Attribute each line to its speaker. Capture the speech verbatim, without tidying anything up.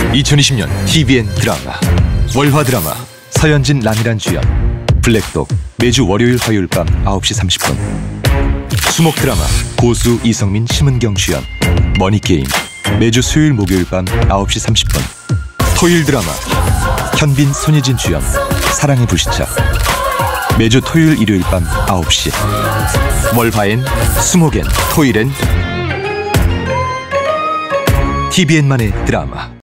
Speaker 1: 이천이십 년 티비엔 드라마 월화 드라마 서현진, 남희란 주연 블랙독 매주 월요일 화요일 밤 아홉 시 삼십 분. 수목 드라마 고수 이성민, 심은경 주연 머니게임 매주 수요일 목요일 밤 아홉 시 삼십 분. 토요일 드라마 현빈, 손예진 주연 사랑의 불시착 매주 토요일 일요일 밤 아홉 시. 월화엔, 수목엔, 토일엔 티비엔만의 드라마.